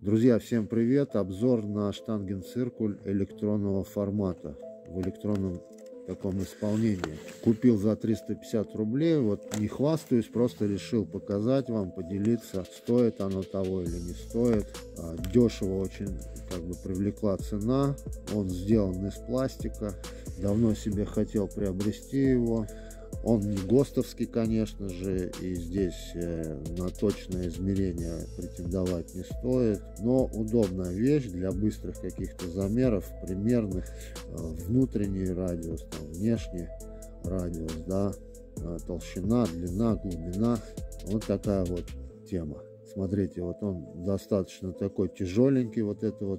Друзья, всем привет! Обзор на штангенциркуль электронного формата в электронном таком исполнении. Купил за 350 рублей, вот не хвастаюсь, просто решил показать вам, поделиться, стоит оно того или не стоит. Дешево очень привлекла цена, он сделан из пластика, давно себе хотел приобрести его. Он не ГОСТовский, конечно же, и здесь на точное измерение претендовать не стоит, но удобная вещь для быстрых каких-то замеров, примерных, внутренний радиус, там, внешний радиус, да, толщина, длина, глубина, вот такая вот тема. Смотрите, вот он достаточно такой тяжеленький, вот эта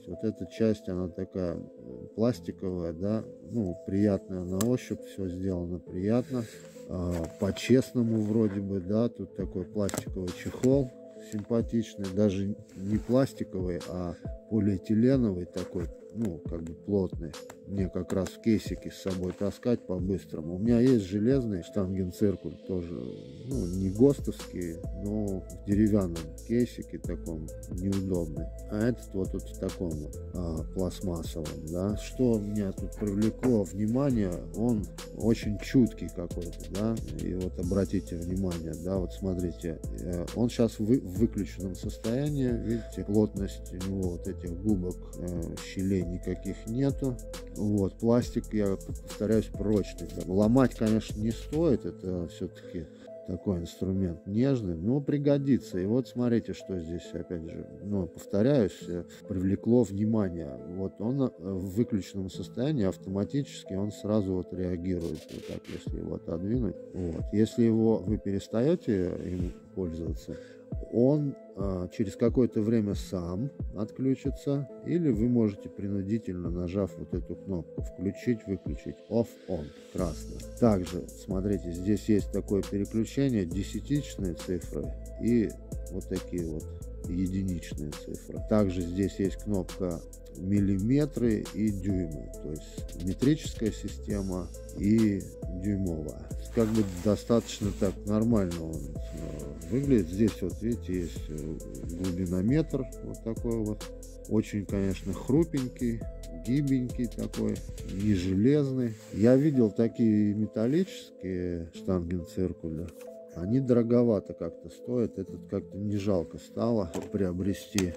часть, она такая пластиковая, да, ну, приятная на ощупь, все сделано приятно, по-честному вроде бы, да, тут такой пластиковый чехол симпатичный, даже не пластиковый, а полиэтиленовый такой, ну, как бы плотный. Мне как раз в кейсике с собой таскать по-быстрому. У меня есть железный штангенциркуль, тоже, ну, не ГОСТовский, но в деревянном кейсике таком, неудобный. А этот вот в таком вот пластмассовом, да. Что меня тут привлекло внимание, он очень чуткий какой-то, да. И вот обратите внимание, да, вот смотрите, он сейчас в выключенном состоянии, видите, плотность у него вот этих губок, щелей никаких нету. Вот, пластик, я повторяюсь, прочный. Ломать, конечно, не стоит, это все-таки такой инструмент нежный, но пригодится. И вот смотрите, что здесь, опять же, ну, повторяюсь, привлекло внимание. Вот он в выключенном состоянии автоматически, он сразу вот реагирует, вот так, если его отодвинуть. Вот. Если вы перестаете им пользоваться, он через какое-то время сам отключится, или вы можете принудительно, нажав вот эту кнопку, включить, выключить, off-on, красный. Также, смотрите, здесь есть такое переключение, десятичные цифры и вот такие вот единичные цифры. Также здесь есть кнопка миллиметры и дюймы, то есть метрическая система и дюймовая. Как бы достаточно так нормально он выглядит. Здесь вот видите, есть глубинометр вот такой вот, очень, конечно, хрупенький, гибенький такой, не железный. Я видел такие металлические штангенциркули, они дороговато как-то стоят, этот как-то не жалко стало приобрести.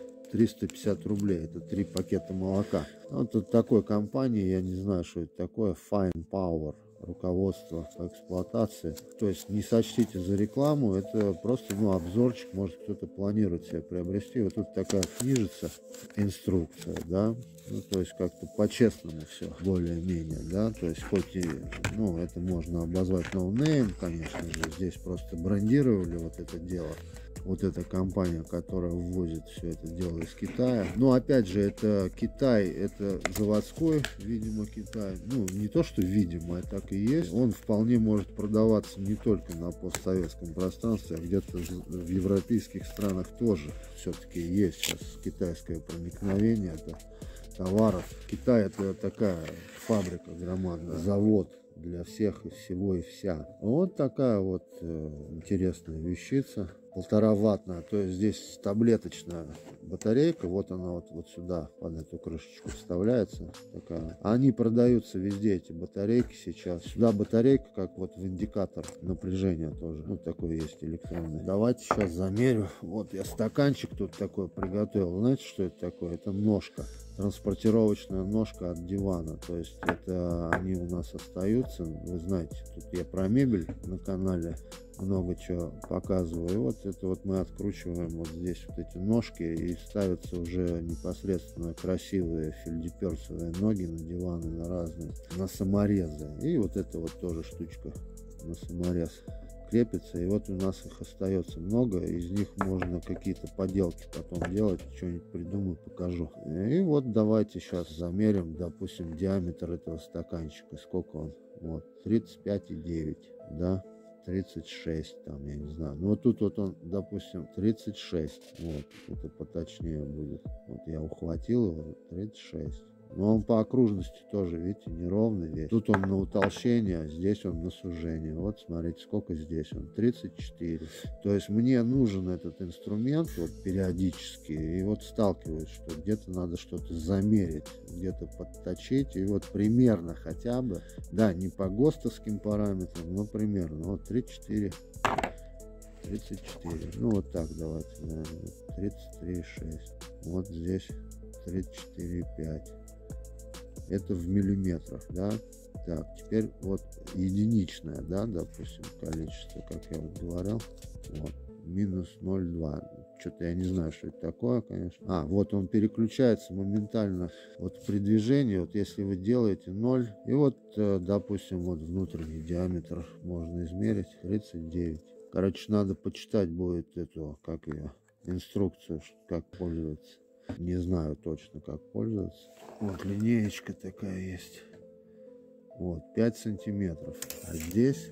350 рублей, это 3 пакета молока. Вот тут такой компании, я не знаю, что это такое, Fine Power, руководство по эксплуатации. То есть не сочтите за рекламу, это просто, ну, обзорчик, может кто-то планирует себе приобрести. Вот тут такая книжица, инструкция, да, ну, то есть как-то по-честному все, более-менее, да, то есть хоть и, ну, это можно обозвать ноунейм, конечно же, здесь просто брендировали вот это дело. Вот эта компания, которая ввозит все это дело из Китая. Но опять же, это Китай, это заводской, видимо, Китай. Ну, не то, что видимо, а так и есть. Он вполне может продаваться не только на постсоветском пространстве, а где-то в европейских странах тоже все-таки есть сейчас китайское проникновение товаров. Китай — это такая фабрика громадная, завод для всех и всего и вся. Вот такая вот интересная вещица. 1,5-ваттная, то есть здесь таблеточная батарейка, вот она вот сюда под эту крышечку вставляется такая. Они продаются везде, эти батарейки сейчас. Сюда батарейка, как вот в индикатор напряжения тоже, ну, такой есть электронный. Давайте сейчас замерю. Вот я стаканчик тут такой приготовил. Знаете, что это такое? Это ножка, транспортировочная ножка от дивана. То есть это они у нас остаются, вы знаете, тут я про мебель на канале много чего показываю. И вот это вот мы откручиваем вот здесь вот эти ножки, и ставятся уже непосредственно красивые фельдеперсовые ноги на диваны, на разные, на саморезы. И вот это вот тоже штучка на саморез крепится. И вот у нас их остается много, из них можно какие-то поделки потом делать, что-нибудь придумаю, покажу. И вот давайте сейчас замерим, допустим, диаметр этого стаканчика, сколько он, вот 35,9, да, 36, там, я не знаю. Ну, вот тут вот он, допустим, 36. Вот, это поточнее будет. Вот я ухватил его, 36. Но он по окружности тоже, видите, неровный весь. Тут он на утолщение, а здесь он на сужение. Вот смотрите, сколько здесь он, 34. То есть мне нужен этот инструмент вот периодически. И вот сталкиваюсь, что где-то надо что-то замерить, где-то подточить. И вот примерно хотя бы, да, не по ГОСТовским параметрам, но примерно. Вот 34. 34. Ну вот так давайте, наверное. 33,6. Вот здесь 34,5. Это в миллиметрах, да. Так, теперь вот единичное, да, допустим, количество, как я вот говорил. Вот, минус 0,2. Что-то я не знаю, что это такое, конечно. А, вот он переключается моментально вот при движении. Вот если вы делаете 0, и вот, допустим, вот внутренний диаметр можно измерить 39. Короче, надо почитать будет эту, как ее, инструкцию, как пользоваться. Не знаю точно, как пользоваться. Вот линеечка такая есть. Вот, 5 сантиметров. А здесь...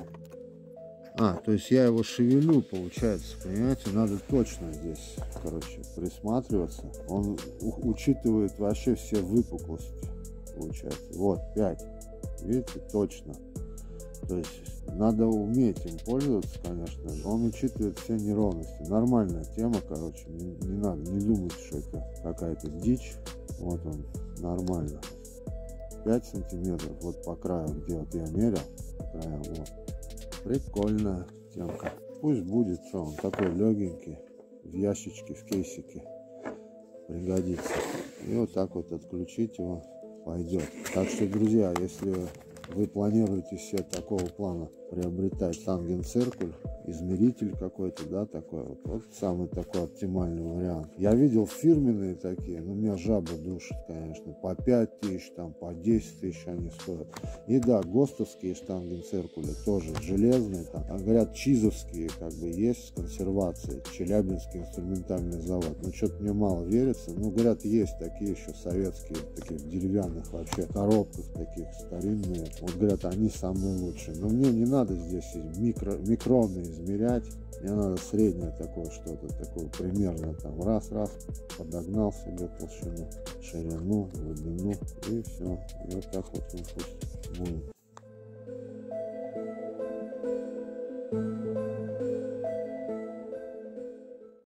то есть я его шевелю, получается, понимаете? Надо точно здесь, короче, присматриваться. Он учитывает вообще все выпуклости, получается. Вот, 5. Видите, точно. То есть надо уметь им пользоваться, конечно. Он учитывает все неровности. Нормальная тема, короче. Не надо, не думать, что это какая-то дичь. Вот он, нормально. 5 сантиметров вот по краю, где вот я мерил. По краю, вот. Прикольная темка. Пусть будет, что он такой легенький. В ящичке, в кейсике. Пригодится. И вот так вот отключить его пойдет. Так что, друзья, если вы планируете себе такого плана приобретать штангенциркуль, измеритель какой-то, да, такой вот самый такой оптимальный вариант. Я видел фирменные такие, но меня жаба душит, конечно, по 5 тысяч, там, по 10 тысяч они стоят. И да, ГОСТовские штангенциркули тоже железные, там, говорят, ЧИЗовские как бы есть с консервацией, Челябинский инструментальный завод, но что-то мне мало верится, но говорят, есть такие еще советские, таких деревянных вообще коробках, таких старинные, вот говорят, они самые лучшие, но мне не надо здесь микроны измерять, мне надо среднее такое что-то, такое примерно там раз-раз подогнал себе толщину, ширину, глубину и все, и вот так вот он пусть будет.